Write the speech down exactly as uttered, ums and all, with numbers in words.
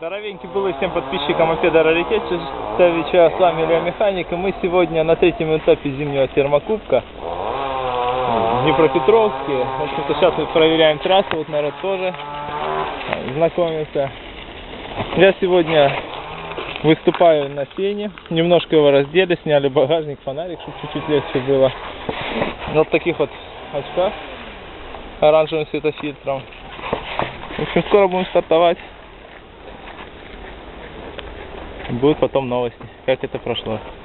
Здоровенький был и всем подписчикам мопеда Раритетовича, с вами Илья Механик, и мы сегодня на третьем этапе зимнего термокубка в Днепропетровске. В общем-то, сейчас мы проверяем трассу, вот народ тоже знакомится. Я сегодня выступаю на сене, немножко его раздели, сняли багажник, фонарик, чтобы чуть-чуть легче было. Вот в таких вот очках, оранжевым светофильтром. В общем, скоро будем стартовать. Будут потом новости, как это прошло.